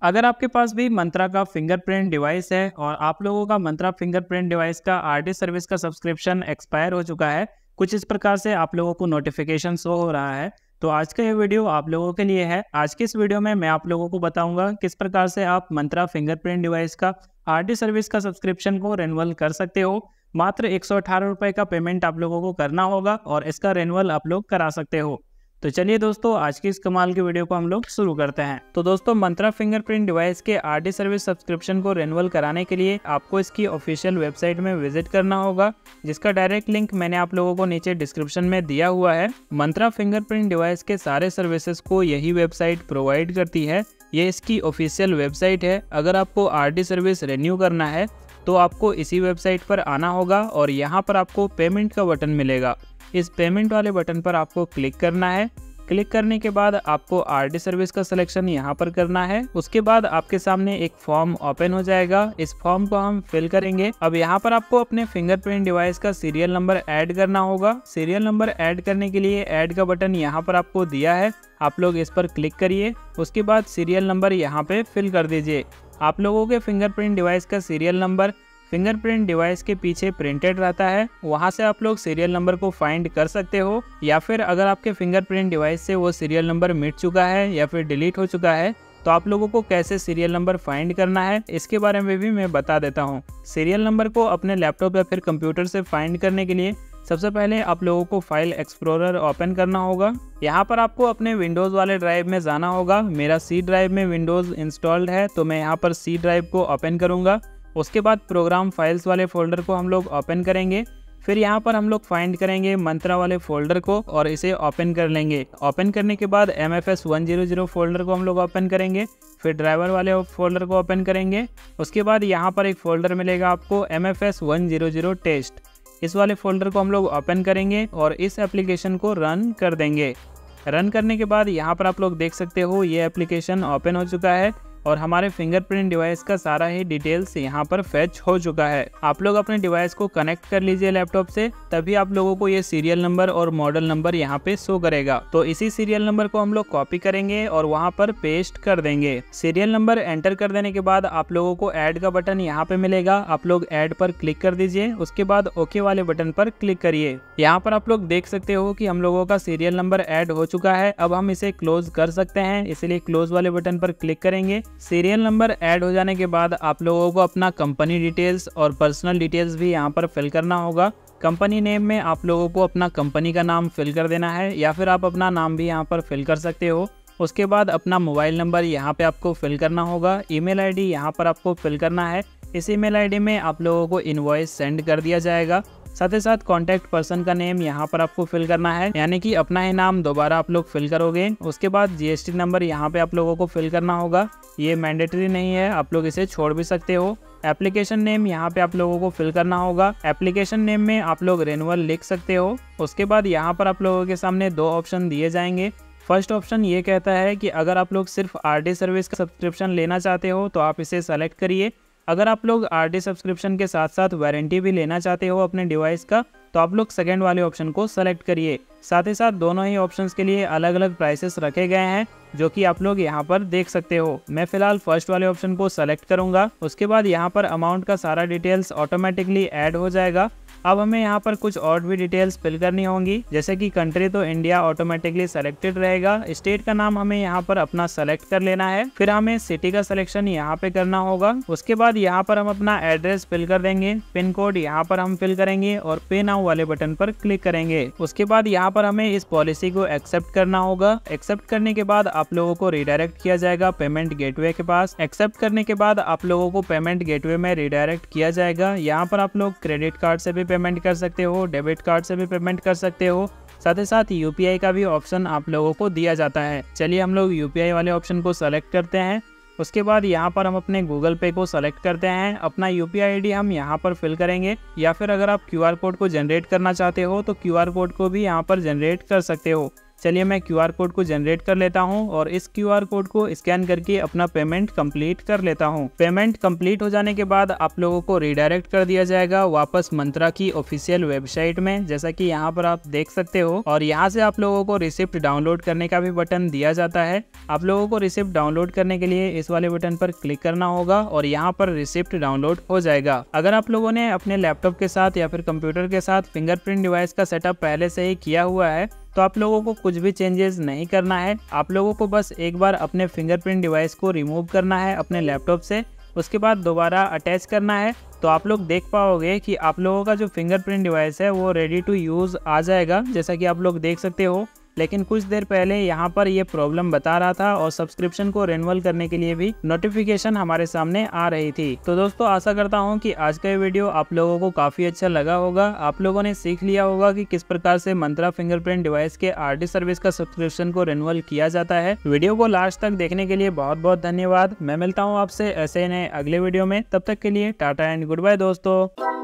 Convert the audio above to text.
अगर आपके पास भी मंत्रा का फिंगरप्रिंट डिवाइस है और आप लोगों का मंत्रा फिंगरप्रिंट डिवाइस का आरटी सर्विस का सब्सक्रिप्शन एक्सपायर हो चुका है, कुछ इस प्रकार से आप लोगों को नोटिफिकेशन शो हो रहा है, तो आज का ये वीडियो आप लोगों के लिए है। आज की इस वीडियो में मैं आप लोगों को बताऊंगा किस प्रकार से आप मंत्रा फिंगरप्रिंट डिवाइस का आरटी सर्विस का सब्सक्रिप्शन को रिन्यूअल कर सकते हो। मात्र 118 रुपये का पेमेंट आप लोगों को करना होगा और इसका रिन्यूअल आप लोग करा सकते हो। तो चलिए दोस्तों, आज की इस कमाल की वीडियो को हम लोग शुरू करते हैं। तो दोस्तों, मंत्रा फिंगरप्रिंट डिवाइस के आरटी सर्विस सब्सक्रिप्शन को रिन्यूअल कराने के लिए आपको इसकी ऑफिशियल वेबसाइट में विजिट करना होगा, जिसका डायरेक्ट लिंक मैंने आप लोगों को नीचे डिस्क्रिप्शन में दिया हुआ है। मंत्रा फिंगरप्रिंट डिवाइस के सारे सर्विसेज को यही वेबसाइट प्रोवाइड करती है। ये इसकी ऑफिशियल वेबसाइट है। अगर आपको आरटी सर्विस रिन्यू करना है तो आपको इसी वेबसाइट पर आना होगा और यहाँ पर आपको पेमेंट का बटन मिलेगा। इस पेमेंट वाले बटन पर आपको क्लिक करना है। क्लिक करने के बाद आपको आरटी सर्विस का सिलेक्शन यहाँ पर करना है। उसके बाद आपके सामने एक फॉर्म ओपन हो जाएगा। इस फॉर्म को हम फिल करेंगे। अब यहाँ पर आपको अपने फिंगरप्रिंट डिवाइस का सीरियल नंबर ऐड करना होगा। सीरियल नंबर ऐड करने के लिए ऐड का बटन यहाँ पर आपको दिया है, आप लोग इस पर क्लिक करिए। उसके बाद सीरियल नंबर यहाँ पे फिल कर दीजिए। आप लोगों के फिंगरप्रिंट डिवाइस का सीरियल नंबर फिंगरप्रिंट डिवाइस के पीछे प्रिंटेड रहता है, वहां से आप लोग सीरियल नंबर को फाइंड कर सकते हो। या फिर अगर आपके फिंगरप्रिंट डिवाइस से वो सीरियल नंबर मिट चुका है या फिर डिलीट हो चुका है, तो आप लोगों को कैसे सीरियल नंबर फाइंड करना है इसके बारे में भी मैं बता देता हूँ। सीरियल नंबर को अपने लैपटॉप या फिर कंप्यूटर से फाइंड करने के लिए सबसे पहले आप लोगों को फाइल एक्सप्लोरर ओपन करना होगा। यहाँ पर आपको अपने विंडोज़ वाले ड्राइव में जाना होगा। मेरा सी ड्राइव में विंडोज़ इंस्टॉल्ड है, तो मैं यहाँ पर सी ड्राइव को ओपन करूँगा। उसके बाद प्रोग्राम फाइल्स वाले फोल्डर को हम लोग ओपन करेंगे। फिर यहाँ पर हम लोग फाइंड करेंगे मंत्रा वाले फोल्डर को और इसे ओपन कर लेंगे। ओपन करने के बाद MFS 100 फोल्डर को हम लोग ओपन करेंगे। फिर ड्राइवर वाले फोल्डर को ओपन करेंगे। उसके बाद यहाँ पर एक फोल्डर मिलेगा आपको MFS 100 टेस्ट। इस वाले फोल्डर को हम लोग ओपन करेंगे और इस एप्लीकेशन को रन कर देंगे। रन करने के बाद यहाँ पर आप लोग देख सकते हो ये एप्लीकेशन ओपन हो चुका है और हमारे फिंगरप्रिंट डिवाइस का सारा ही डिटेल्स यहाँ पर फेच हो चुका है। आप लोग अपने डिवाइस को कनेक्ट कर लीजिए लैपटॉप से, तभी आप लोगों को ये सीरियल नंबर और मॉडल नंबर यहाँ पे शो करेगा। तो इसी सीरियल नंबर को हम लोग कॉपी करेंगे और वहाँ पर पेस्ट कर देंगे। सीरियल नंबर एंटर कर देने के बाद आप लोगों को ऐड का बटन यहाँ पे मिलेगा, आप लोग ऐड पर क्लिक कर दीजिए। उसके बाद ओके वाले बटन पर क्लिक करिए। यहाँ पर आप लोग देख सकते हो कि हम लोगों का सीरियल नंबर ऐड हो चुका है। अब हम इसे क्लोज कर सकते हैं, इसलिए क्लोज वाले बटन पर क्लिक करेंगे। सीरियल नंबर ऐड हो जाने के बाद आप लोगों को अपना कंपनी डिटेल्स और पर्सनल डिटेल्स भी यहाँ पर फिल करना होगा। कंपनी नेम में आप लोगों को अपना कंपनी का नाम फिल कर देना है, या फिर आप अपना नाम भी यहाँ पर फिल कर सकते हो। उसके बाद अपना मोबाइल नंबर यहाँ पे आपको फिल करना होगा। ईमेल आईडी यहाँ पर आपको फिल करना है। इस ईमेल आईडी में आप लोगों को इनवॉइस सेंड कर दिया जाएगा। साथ ही साथ कॉन्टैक्ट पर्सन का नेम यहाँ पर आपको फिल करना है, यानी कि अपना ही नाम दोबारा आप लोग फिल करोगे। उसके बाद GST नंबर यहाँ पे आप लोगों को फिल करना होगा। ये मैंडेटरी नहीं है, आप लोग इसे छोड़ भी सकते हो। एप्लीकेशन नेम यहाँ पे आप लोगों को फिल करना होगा। एप्लीकेशन नेम में आप लोग रिन्यूअल लिख सकते हो। उसके बाद यहाँ पर आप लोगों के सामने दो ऑप्शन दिए जाएंगे। फर्स्ट ऑप्शन ये कहता है कि अगर आप लोग सिर्फ आरटी सर्विस का सब्सक्रिप्शन लेना चाहते हो तो आप इसे सेलेक्ट करिए। अगर आप लोग आरटी सब्सक्रिप्शन के साथ साथ वारंटी भी लेना चाहते हो अपने डिवाइस का, तो आप लोग सेकंड वाले ऑप्शन को सेलेक्ट करिए। साथ ही साथ दोनों ही ऑप्शंस के लिए अलग अलग प्राइसेस रखे गए हैं, जो कि आप लोग यहाँ पर देख सकते हो। मैं फिलहाल फर्स्ट वाले ऑप्शन को सेलेक्ट करूंगा। उसके बाद यहाँ पर अमाउंट का सारा डिटेल्स ऑटोमेटिकली ऐड हो जाएगा। अब हमें यहाँ पर कुछ और भी डिटेल्स फिल करनी होंगी, जैसे कि कंट्री तो इंडिया ऑटोमेटिकली सेलेक्टेड रहेगा। स्टेट का नाम हमें यहाँ पर अपना सेलेक्ट कर लेना है। फिर हमें सिटी का सिलेक्शन यहाँ पे करना होगा। उसके बाद यहाँ पर हम अपना एड्रेस फिल कर देंगे। पिन कोड यहाँ पर हम फिल करेंगे और पे नाउ वाले बटन पर क्लिक करेंगे। उसके बाद यहाँ पर हमें इस पॉलिसी को एक्सेप्ट करना होगा। एक्सेप्ट करने के बाद आप लोगों को रिडायरेक्ट किया जाएगा पेमेंट गेटवे के पास। एक्सेप्ट करने के बाद आप लोगों को पेमेंट गेटवे में रिडायरेक्ट किया जाएगा। यहाँ पर आप लोग क्रेडिट कार्ड से भी पेमेंट कर सकते हो, डेबिट कार्ड से भी पेमेंट कर सकते हो। साथ ही साथ UPI का भी ऑप्शन आप लोगों को दिया जाता है। चलिए हम लोग UPI वाले ऑप्शन को सेलेक्ट करते हैं। उसके बाद यहाँ पर हम अपने गूगल पे को सेलेक्ट करते हैं। अपना UPI ID हम यहाँ पर फिल करेंगे, या फिर अगर आप QR कोड को जनरेट करना चाहते हो तो QR कोड को भी यहाँ पर जनरेट कर सकते हो। चलिए मैं QR कोड को जनरेट कर लेता हूं और इस QR कोड को स्कैन करके अपना पेमेंट कंप्लीट कर लेता हूं। पेमेंट कंप्लीट हो जाने के बाद आप लोगों को रिडायरेक्ट कर दिया जाएगा वापस मंत्रा की ऑफिशियल वेबसाइट में, जैसा कि यहाँ पर आप देख सकते हो। और यहाँ से आप लोगों को रिसिप्ट डाउनलोड करने का भी बटन दिया जाता है। आप लोगों को रिसिप्ट डाउनलोड करने के लिए इस वाले बटन पर क्लिक करना होगा और यहाँ पर रिसिप्ट डाउनलोड हो जाएगा। अगर आप लोगों ने अपने लैपटॉप के साथ या फिर कंप्यूटर के साथ फिंगरप्रिंट डिवाइस का सेटअप पहले से ही किया हुआ है तो आप लोगों को कुछ भी चेंजेस नहीं करना है। आप लोगों को बस एक बार अपने फिंगरप्रिंट डिवाइस को रिमूव करना है अपने लैपटॉप से, उसके बाद दोबारा अटैच करना है। तो आप लोग देख पाओगे कि आप लोगों का जो फिंगरप्रिंट डिवाइस है वो रेडी टू यूज़ आ जाएगा, जैसा कि आप लोग देख सकते हो। लेकिन कुछ देर पहले यहाँ पर ये प्रॉब्लम बता रहा था और सब्सक्रिप्शन को रिन्यूअल करने के लिए भी नोटिफिकेशन हमारे सामने आ रही थी। तो दोस्तों आशा करता हूँ कि आज का ये वीडियो आप लोगों को काफ़ी अच्छा लगा होगा। आप लोगों ने सीख लिया होगा कि किस प्रकार से मंत्रा फिंगरप्रिंट डिवाइस के RD सर्विस का सब्सक्रिप्शन को रिन्यूअल किया जाता है। वीडियो को लास्ट तक देखने के लिए बहुत बहुत धन्यवाद। मैं मिलता हूँ आपसे ऐसे नए अगले वीडियो में, तब तक के लिए टाटा एंड गुड बाय दोस्तों।